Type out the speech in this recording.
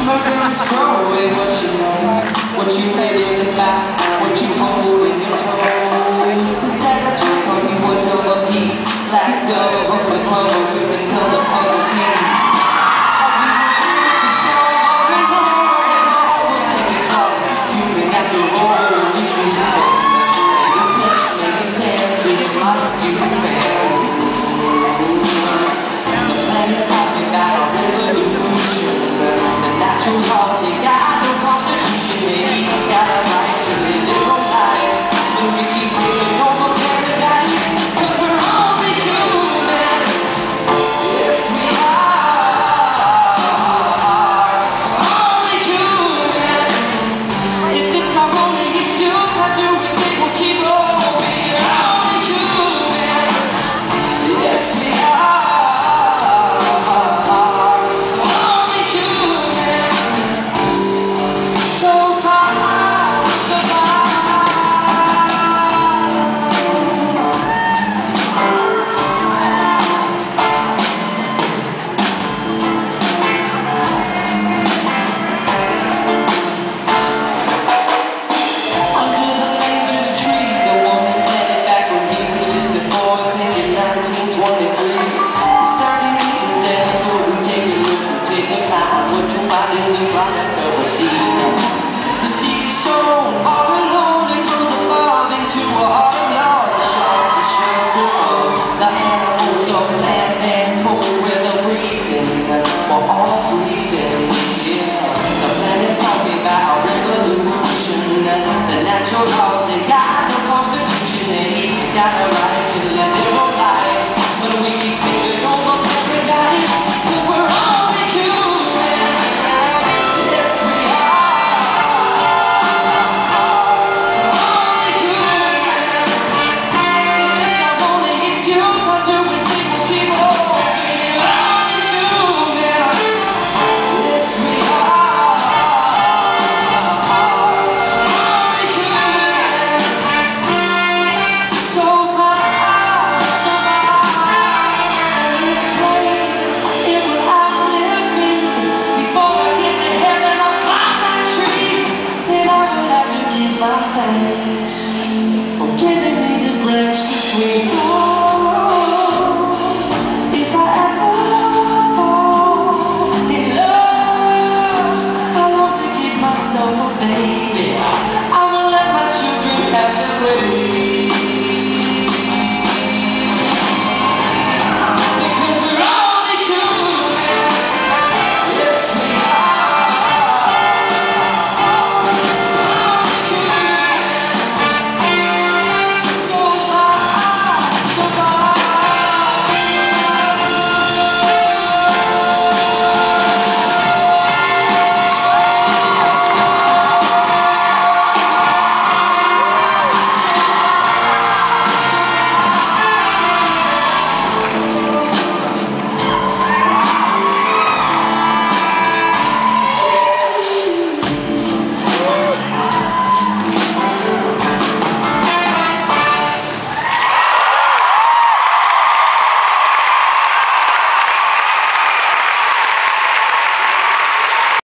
Murderers throw away what you know, what you played in the back, what you hold in your toes. Instead of trouble, you would know a piece, black dough, with mother with the color puzzle piece. Are you ready to solve it all? And overthink it cause human after all, you should know. Make a flesh, make a sand, just like you made. The planet's talking about a revolution. Natural housing